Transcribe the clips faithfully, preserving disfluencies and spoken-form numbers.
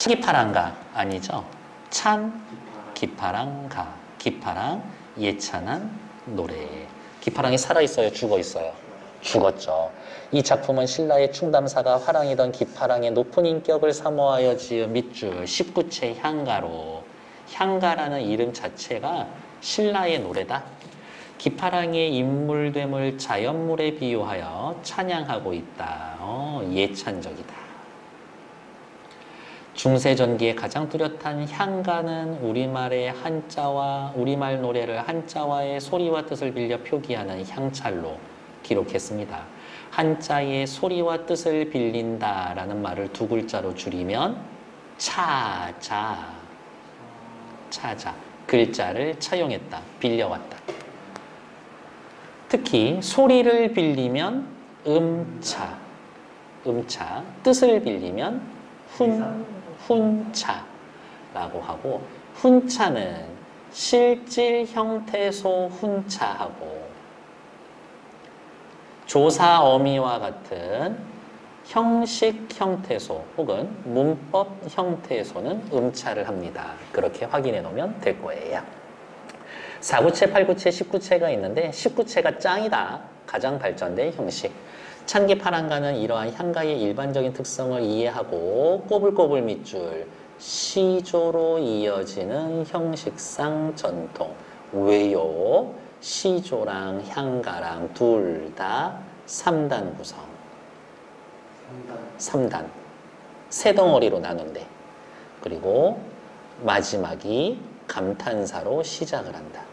기파랑가 아니죠? 찬 기파랑가. 기파랑 예찬한 노래. 기파랑이 살아있어요? 죽어있어요? 죽었죠. 이 작품은 신라의 충담사가 화랑이던 기파랑의 높은 인격을 사모하여 지은 밑줄 십구 채 향가로, 향가라는 이름 자체가 신라의 노래다. 기파랑의 인물됨을 자연물에 비유하여 찬양하고 있다. 어, 예찬적이다. 중세전기에 가장 뚜렷한 향가는 우리말의 한자와 우리말 노래를 한자와의 소리와 뜻을 빌려 표기하는 향찰로 기록했습니다. 한자의 소리와 뜻을 빌린다라는 말을 두 글자로 줄이면 차자, 차자, 글자를 차용했다, 빌려왔다. 특히 소리를 빌리면 음차, 음차, 뜻을 빌리면 훈, 훈차라고 하고, 훈차는 실질 형태소 훈차하고 조사 어미와 같은 형식 형태소 혹은 문법 형태소는 음차를 합니다. 그렇게 확인해 놓으면 될 거예요. 사 구체, 팔 구체, 십구 체가 있는데 십구 체가 짱이다. 가장 발전된 형식. 찬기파랑가는 이러한 향가의 일반적인 특성을 이해하고 꼬불꼬불 밑줄 시조로 이어지는 형식상 전통. 왜요? 시조랑 향가랑 둘 다 삼 단 구성. 삼 단. 세 덩어리로 나눈대. 그리고 마지막이 감탄사로 시작을 한다.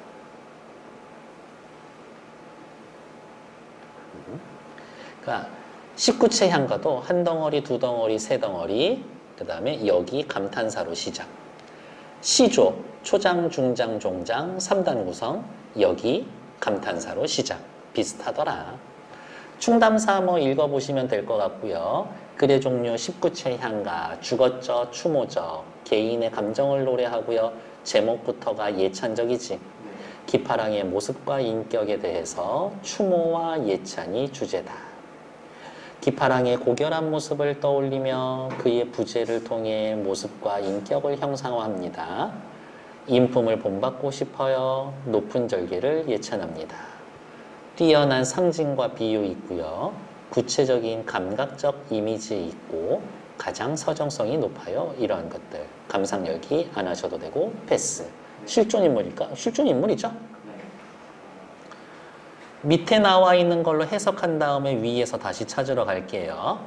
그러니까 십구 채 향가도 한 덩어리, 두 덩어리, 세 덩어리, 그 다음에 여기 감탄사로 시작. 시조, 초장, 중장, 종장, 삼 단 구성, 여기 감탄사로 시작. 비슷하더라. 충담사 뭐 읽어보시면 될 것 같고요. 글의 종류 십구 채 향가, 죽었죠, 추모죠. 개인의 감정을 노래하고요. 제목부터가 예찬적이지. 기파랑의 모습과 인격에 대해서 추모와 예찬이 주제다. 기파랑의 고결한 모습을 떠올리며 그의 부재를 통해 모습과 인격을 형상화합니다. 인품을 본받고 싶어요. 높은 절개를 예찬합니다. 뛰어난 상징과 비유 있고요. 구체적인 감각적 이미지 있고 가장 서정성이 높아요. 이러한 것들. 감상 열기 안 하셔도 되고 패스. 실존 인물일까? 실존 인물이죠. 밑에 나와 있는 걸로 해석한 다음에 위에서 다시 찾으러 갈게요.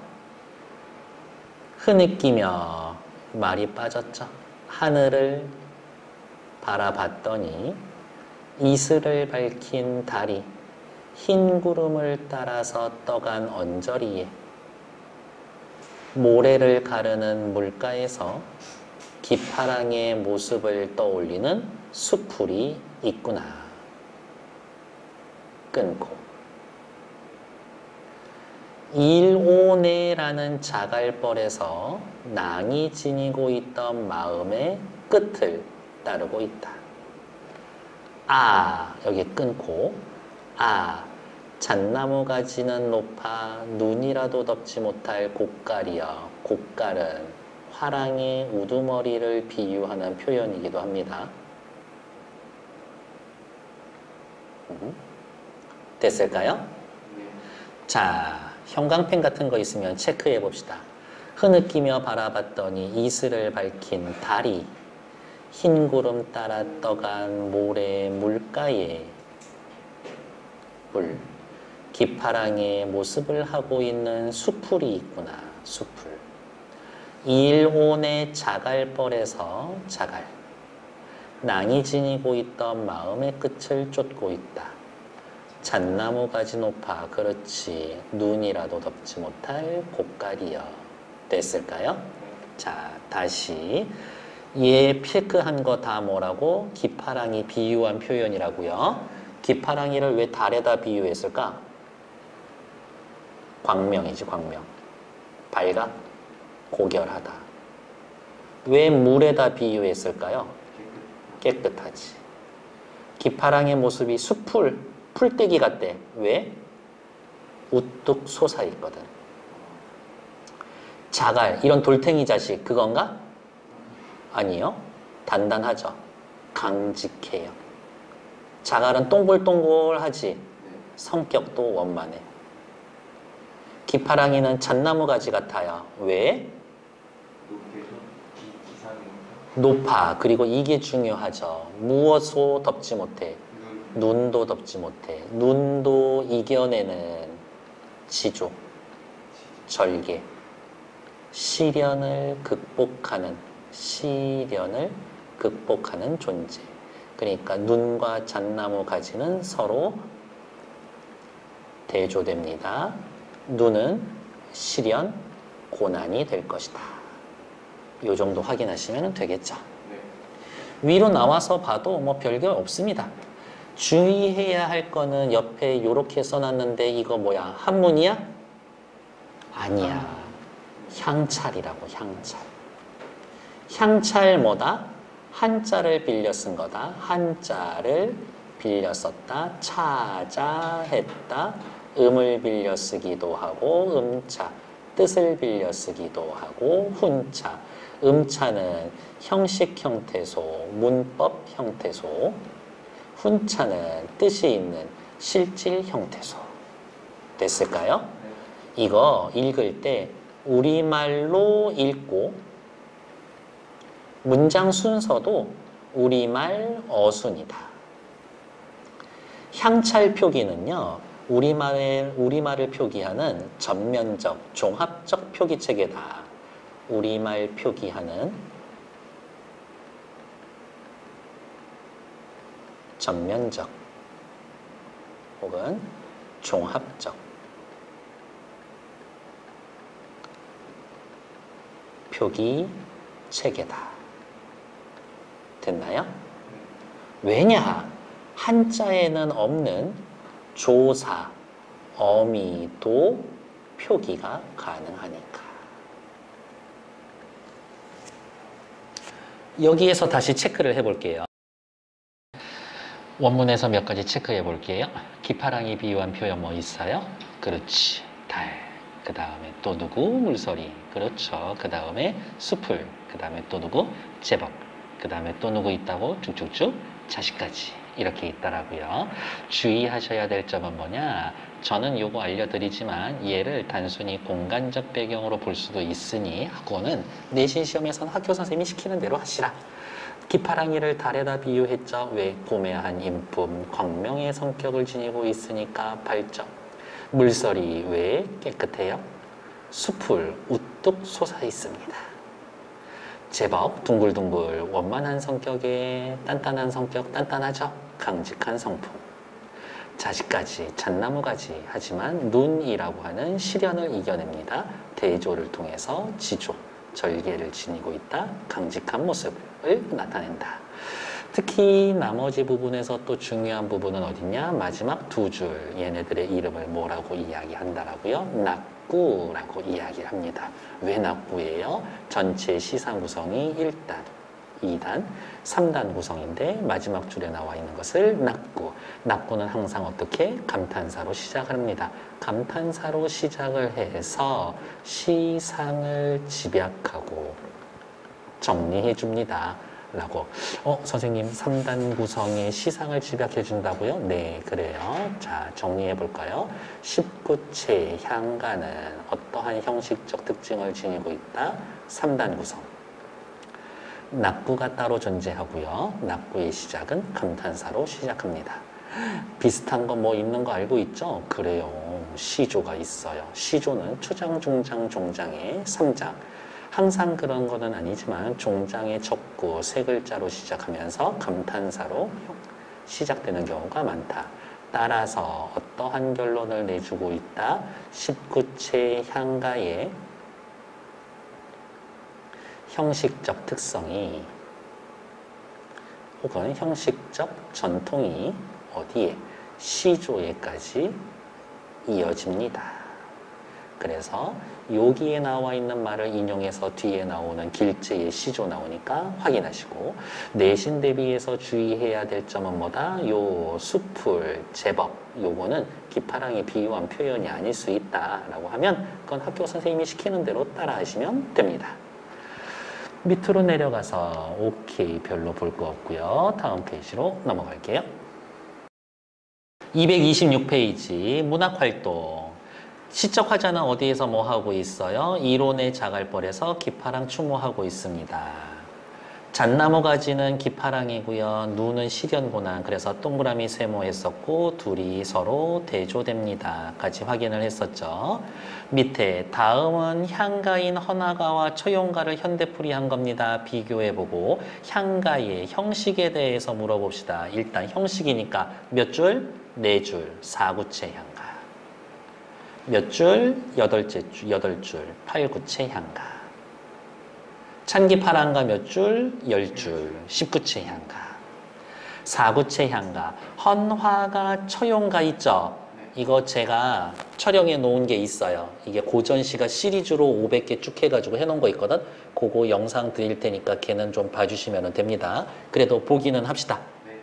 흐느끼며 말이 빠졌죠. 하늘을 바라봤더니 이슬을 밝힌 달이 흰 구름을 따라서 떠간 언저리에 모래를 가르는 물가에서 기파랑의 모습을 떠올리는 수풀이 있구나. 끊고 일오네라는 자갈벌에서 낭이 지니고 있던 마음의 끝을 따르고 있다. 아, 여기 끊고 아, 잣나무 가지는 높아 눈이라도 덮지 못할 곡갈이여. 곡갈은 화랑의 우두머리를 비유하는 표현이기도 합니다. 음. 됐을까요? 네. 자, 형광펜 같은 거 있으면 체크해 봅시다. 흐느끼며 바라봤더니 이슬을 밝힌 달이 흰 구름 따라 떠간 모래 물가에 물, 기파랑의 모습을 하고 있는 수풀이 있구나. 수풀. 일온의 자갈벌에서 자갈. 낭이 지니고 있던 마음의 끝을 쫓고 있다. 잣나무 가지 높아. 그렇지. 눈이라도 덮지 못할 곡갈이여. 됐을까요? 자, 다시. 얘 체크한 거 다 뭐라고? 기파랑이 비유한 표현이라고요. 기파랑이를 왜 달에다 비유했을까? 광명이지, 광명. 밝아? 고결하다. 왜 물에다 비유했을까요? 깨끗하지. 기파랑의 모습이 수풀, 풀떼기 같대. 왜? 우뚝 솟아있거든. 자갈, 이런 돌탱이 자식, 그건가? 아니요. 단단하죠. 강직해요. 자갈은 동글동글하지. 성격도 원만해. 기파랑이는 잣나무 가지 같아요. 왜? 높아. 그리고 이게 중요하죠. 무엇도 덮지 못해. 눈도 덮지 못해. 눈도 이겨내는 지조, 절개. 시련을 극복하는, 시련을 극복하는 존재. 그러니까 눈과 잣나무 가지는 서로 대조됩니다. 눈은 시련, 고난이 될 것이다. 이 정도 확인하시면 되겠죠. 네. 위로 나와서 봐도 뭐 별게 없습니다. 주의해야 할 거는 옆에 이렇게 써놨는데 이거 뭐야? 한문이야? 아니야. 향찰이라고, 향찰. 향찰 뭐다? 한자를 빌려 쓴 거다. 한자를 빌려 썼다. 차자 했다. 음을 빌려 쓰기도 하고 음차, 뜻을 빌려 쓰기도 하고 훈차. 음차는 형식 형태소, 문법 형태소. 훈차는 뜻이 있는 실질 형태소. 됐을까요? 이거 읽을 때 우리말로 읽고 문장 순서도 우리말 어순이다. 향찰 표기는요. 우리말을, 우리말을 표기하는 전면적, 종합적 표기체계다. 우리말 표기하는 전면적 혹은 종합적 표기체계다. 됐나요? 왜냐? 한자에는 없는 조사, 어미도 표기가 가능하니까. 여기에서 다시 체크를 해볼게요. 원문에서 몇 가지 체크해 볼게요. 기파랑이 비유한 표현 뭐 있어요? 그렇지. 달. 그 다음에 또 누구? 물소리. 그렇죠. 그 다음에 수풀. 그 다음에 또 누구? 제법. 그 다음에 또 누구 있다고? 쭉쭉쭉. 자식까지. 이렇게 있더라고요. 주의하셔야 될 점은 뭐냐? 저는 요거 알려드리지만 얘를 단순히 공간적 배경으로 볼 수도 있으니 학원은 내신 시험에서는 학교 선생님이 시키는 대로 하시라. 기파랑이를 달에다 비유했죠. 왜? 고매한 인품, 광명의 성격을 지니고 있으니까 발정. 물설이 왜 깨끗해요? 숲을 우뚝 솟아 있습니다. 제법 둥글둥글 원만한 성격에 단단한 성격, 단단하죠? 강직한 성품. 자식까지, 잣나무가지 하지만 눈이라고 하는 시련을 이겨냅니다. 대조를 통해서 지조, 절개를 지니고 있다. 강직한 모습을 나타낸다. 특히 나머지 부분에서 또 중요한 부분은 어디냐? 마지막 두 줄 얘네들의 이름을 뭐라고 이야기한다라고요? 낙구라고 이야기를 합니다. 왜 낙구예요? 전체 시상 구성이 일 단, 이 단, 삼 단 구성인데 마지막 줄에 나와 있는 것을 낙구. 낙구는 항상 어떻게? 감탄사로 시작을 합니다. 감탄사로 시작을 해서 시상을 집약하고 정리해 줍니다. 라고. 어, 선생님, 삼 단 구성의 시상을 집약해 준다고요? 네, 그래요. 자, 정리해 볼까요? 십구체 향가는 어떠한 형식적 특징을 지니고 있다? 삼 단 구성. 낙구가 따로 존재하고요. 낙구의 시작은 감탄사로 시작합니다. 비슷한 거 뭐 있는 거 알고 있죠? 그래요. 시조가 있어요. 시조는 초장, 중장, 종장의 삼 장. 항상 그런 거는 아니지만 종장의 척구 세 글자로 시작하면서 감탄사로 시작되는 경우가 많다. 따라서 어떠한 결론을 내주고 있다? 십구체 향가의 형식적 특성이 혹은 형식적 전통이 어디에? 시조에까지 이어집니다. 그래서 여기에 나와 있는 말을 인용해서 뒤에 나오는 길제의 시조 나오니까 확인하시고, 내신 대비해서 주의해야 될 점은 뭐다? 요 수풀, 제법, 요거는 기파랑이 비유한 표현이 아닐 수 있다라고 하면 그건 학교 선생님이 시키는 대로 따라 하시면 됩니다. 밑으로 내려가서 오케이, 별로 볼 거 없고요. 다음 페이지로 넘어갈게요. 이백이십육 페이지 문학활동. 시적 화자는 어디에서 뭐 하고 있어요? 이론의 자갈벌에서 기파랑 추모하고 있습니다. 잣나무 가지는 기파랑이고요. 누는 식연고난. 그래서 동그라미 세모했었고 둘이 서로 대조됩니다. 까지 확인을 했었죠. 밑에 다음은 향가인 헌화가와 처용가를 현대풀이한 겁니다. 비교해보고 향가의 형식에 대해서 물어봅시다. 일단 형식이니까 몇 줄? 네 줄. 사구체 향가. 몇 줄? 여덟째 줄, 여덟 줄. 팔구체 향가. 찬기파랑가 몇 줄? 열 줄. 십구체 향가. 사구체 향가. 헌화가 처용가 있죠? 이거 제가 촬영해 놓은 게 있어요. 이게 고전시가 시리즈로 오백 개 쭉 해가지고 해놓은 거 있거든? 그거 영상 드릴 테니까 걔는 좀 봐주시면 됩니다. 그래도 보기는 합시다.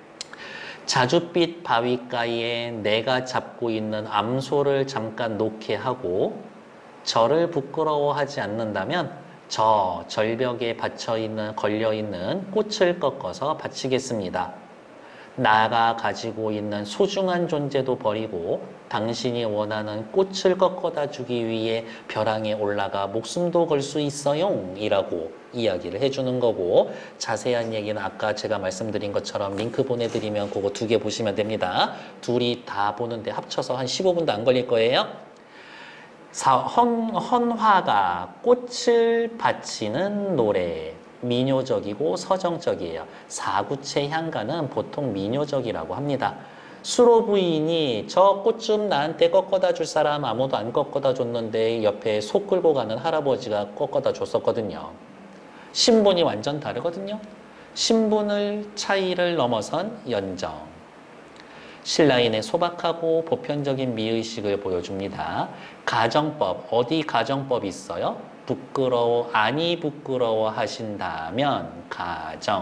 자줏빛 바위가에 내가 잡고 있는 암소를 잠깐 놓게 하고 저를 부끄러워하지 않는다면 저 절벽에 받쳐있는, 걸려있는 꽃을 꺾어서 바치겠습니다. 나가 가지고 있는 소중한 존재도 버리고 당신이 원하는 꽃을 꺾어다 주기 위해 벼랑에 올라가 목숨도 걸 수 있어요 이라고 이야기를 해주는 거고, 자세한 얘기는 아까 제가 말씀드린 것처럼 링크 보내드리면 그거 두 개 보시면 됩니다. 둘이 다 보는데 합쳐서 한 십오 분도 안 걸릴 거예요. 사, 헌, 헌화가 꽃을 바치는 노래. 민요적이고 서정적이에요. 사구체 향가는 보통 민요적이라고 합니다. 수로 부인이 저 꽃 좀 나한테 꺾어다 줄 사람 아무도 안 꺾어다 줬는데 옆에 소 끌고 가는 할아버지가 꺾어다 줬었거든요. 신분이 완전 다르거든요. 신분을 차이를 넘어선 연정. 신라인의 소박하고 보편적인 미의식을 보여줍니다. 가정법, 어디 가정법이 있어요? 부끄러워, 아니 부끄러워 하신다면 가정.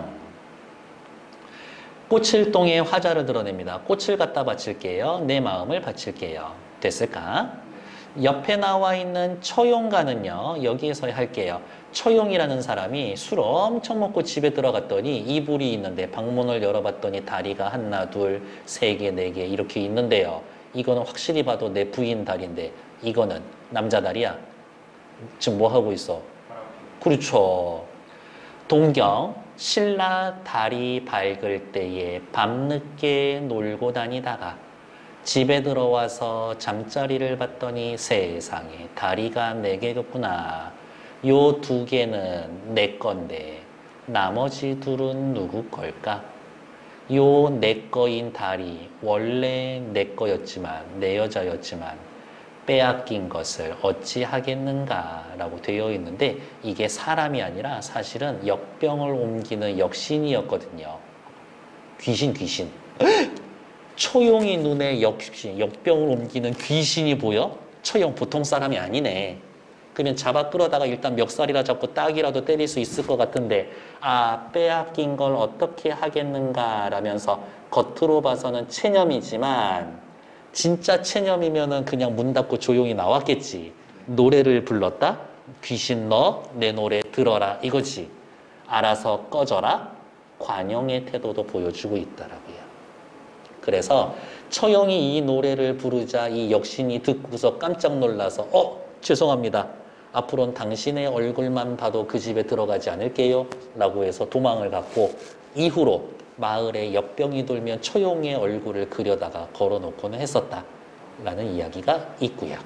꽃일동에 화자를 드러냅니다. 꽃을 갖다 바칠게요. 내 마음을 바칠게요. 됐을까? 옆에 나와 있는 처용가는요. 여기에서 할게요. 처용이라는 사람이 술 엄청 먹고 집에 들어갔더니 이불이 있는데 방문을 열어봤더니 다리가 하나, 둘, 세 개, 네 개 이렇게 있는데요. 이거는 확실히 봐도 내 부인 다리인데 이거는 남자 다리야. 지금 뭐 하고 있어? 그렇죠. 동경, 신라 다리 밝을 때에 밤늦게 놀고 다니다가 집에 들어와서 잠자리를 봤더니 세상에 다리가 네 개였구나. 요 두 개는 내 건데 나머지 둘은 누구 걸까? 요 내 거인 다리 원래 내 거였지만 내 여자였지만 빼앗긴 것을 어찌 하겠는가 라고 되어 있는데 이게 사람이 아니라 사실은 역병을 옮기는 역신이었거든요. 귀신 귀신. 처용이 눈에 역신, 역병을 옮기는 귀신이 보여? 처용 보통 사람이 아니네. 그러면 잡아 끌어다가 일단 멱살이라 잡고 딱이라도 때릴 수 있을 것 같은데 아 빼앗긴 걸 어떻게 하겠는가 라면서 겉으로 봐서는 체념이지만 진짜 체념이면은 그냥 문 닫고 조용히 나왔겠지. 노래를 불렀다? 귀신 너 내 노래 들어라 이거지. 알아서 꺼져라? 관용의 태도도 보여주고 있더라고요. 그래서 처용이 이 노래를 부르자 이 역신이 듣고서 깜짝 놀라서 어? 죄송합니다. 앞으로는 당신의 얼굴만 봐도 그 집에 들어가지 않을게요. 라고 해서 도망을 갔고 이후로 마을에 역병이 돌면 처용의 얼굴을 그려다가 걸어놓고는 했었다. 라는 이야기가 있고요.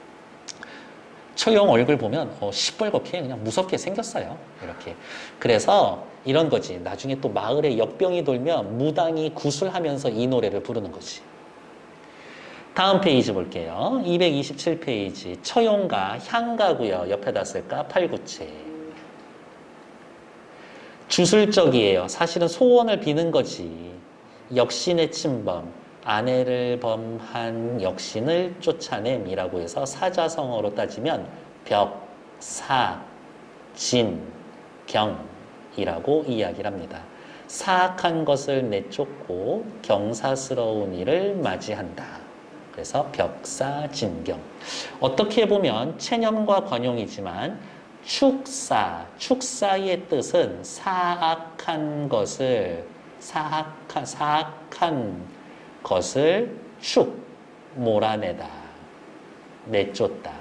처용 얼굴 보면 어, 시뻘겋게 그냥 무섭게 생겼어요. 이렇게. 그래서 이런 거지. 나중에 또 마을에 역병이 돌면 무당이 구슬하면서 이 노래를 부르는 거지. 다음 페이지 볼게요. 이백이십칠 페이지. 처용가, 향가고요. 옆에다 쓸까? 팔구체. 주술적이에요. 사실은 소원을 비는 거지. 역신의 침범, 아내를 범한 역신을 쫓아냄이라고 해서 사자성어로 따지면 벽, 사, 진, 경이라고 이야기를 합니다. 사악한 것을 내쫓고 경사스러운 일을 맞이한다. 그래서 벽사진경. 어떻게 보면 체념과 관용이지만 축사, 축사의 뜻은 사악한 것을, 사악한, 사악한 것을 축, 몰아내다, 내쫓다.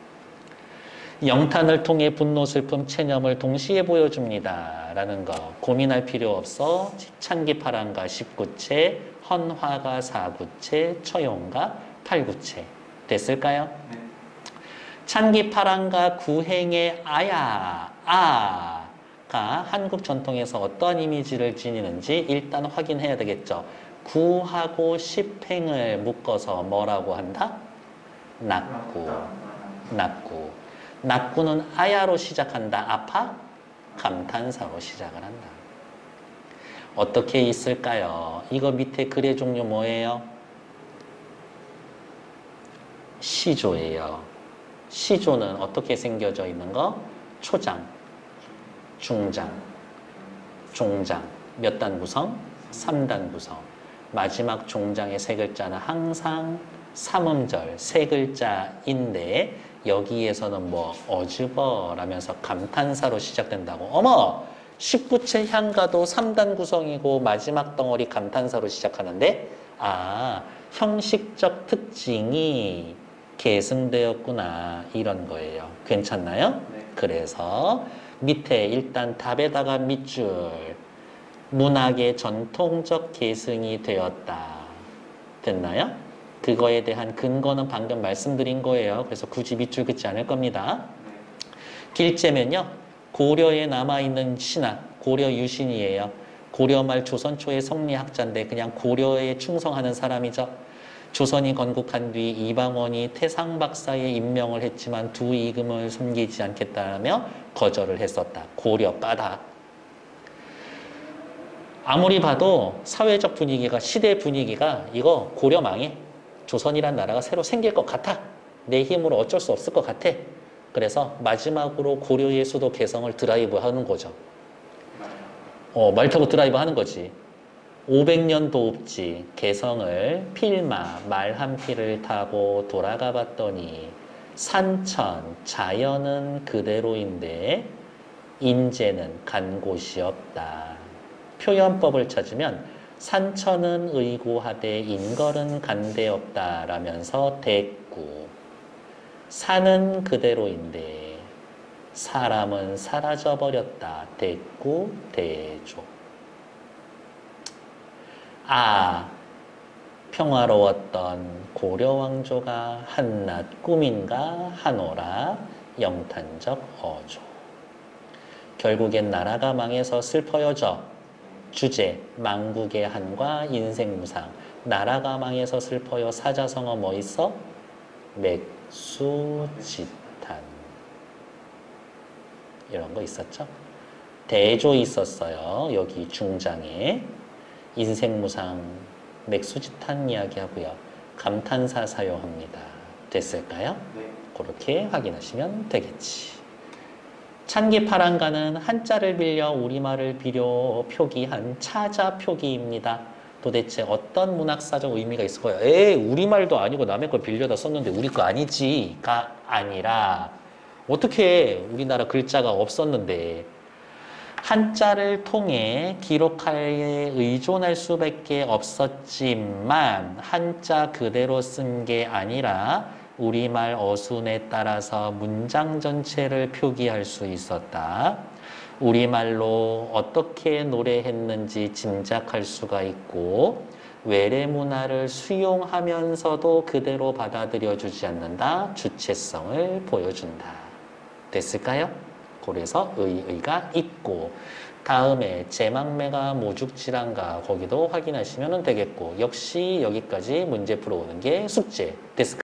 영탄을 통해 분노, 슬픔, 체념을 동시에 보여줍니다. 라는 거. 고민할 필요 없어. 찬기파랑가 십구 채, 헌화가 사구 채, 처용가 팔구 채. 됐을까요? 네. 찬기파랑가 구행의 아야, 아가 한국 전통에서 어떠한 이미지를 지니는지 일단 확인해야 되겠죠. 구하고 십행을 묶어서 뭐라고 한다? 낙구. 낙구. 낙구는 아야로 시작한다. 아파? 감탄사로 시작을 한다. 어떻게 있을까요? 이거 밑에 글의 종류 뭐예요? 시조예요. 시조는 어떻게 생겨져 있는 거? 초장, 중장, 종장. 몇 단 구성? 삼 단 구성. 마지막 종장의 세 글자는 항상 삼음절 세 글자인데 여기에서는 뭐 어즈버라면서 감탄사로 시작된다고. 어머! 십구 채 향가도 삼 단 구성이고 마지막 덩어리 감탄사로 시작하는데 아, 형식적 특징이 계승되었구나 이런 거예요. 괜찮나요? 네. 그래서 밑에 일단 답에다가 밑줄 문학의 전통적 계승이 되었다. 됐나요? 그거에 대한 근거는 방금 말씀드린 거예요. 그래서 굳이 밑줄 긋지 않을 겁니다. 길재면요. 고려에 남아있는 신학, 고려 유신이에요. 고려말 조선 초의 성리학자인데 그냥 고려에 충성하는 사람이죠. 조선이 건국한 뒤 이방원이 태상 박사에 임명을 했지만 두 이금을 숨기지 않겠다며 거절을 했었다. 고려 까닭. 아무리 봐도 사회적 분위기가, 시대 분위기가 이거 고려 망해. 조선이란 나라가 새로 생길 것 같아. 내 힘으로 어쩔 수 없을 것 같아. 그래서 마지막으로 고려의 수도 개성을 드라이브 하는 거죠. 어, 말 타고 드라이브 하는 거지. 오백 년 도읍지 개성을 필마 말 한 피를 타고 돌아가 봤더니 산천 자연은 그대로인데 인재는 간 곳이 없다. 표현법을 찾으면 산천은 의고하되 인걸은 간데 없다 라면서 대꾸. 산은 그대로인데 사람은 사라져버렸다. 대꾸 대조. 아, 평화로웠던 고려왕조가 한낱 꿈인가 하노라. 영탄적 어조. 결국엔 나라가 망해서 슬퍼여져. 주제, 망국의 한과 인생무상. 나라가 망해서 슬퍼요. 사자성어 뭐 있어? 맥수지탄. 이런 거 있었죠? 대조 있었어요. 여기 중장에. 인생무상, 맥수지탄 이야기하고요. 감탄사 사용합니다. 됐을까요? 네. 그렇게 확인하시면 되겠지. 찬기파랑가는 한자를 빌려 우리말을 비료 표기한 차자 표기입니다. 도대체 어떤 문학사적 의미가 있을 거예요? 에이, 우리말도 아니고 남의 걸 빌려다 썼는데 우리 거 아니지가 아니라 어떻게 우리나라 글자가 없었는데 한자를 통해 기록하에 의존할 수밖에 없었지만 한자 그대로 쓴 게 아니라 우리말 어순에 따라서 문장 전체를 표기할 수 있었다. 우리말로 어떻게 노래했는지 짐작할 수가 있고 외래 문화를 수용하면서도 그대로 받아들여주지 않는다. 주체성을 보여준다. 됐을까요? 그래서 의의가 있고 다음에 제망매가 모죽지란가 거기도 확인하시면 되겠고 역시 여기까지 문제 풀어오는 게 숙제. 됐을까요?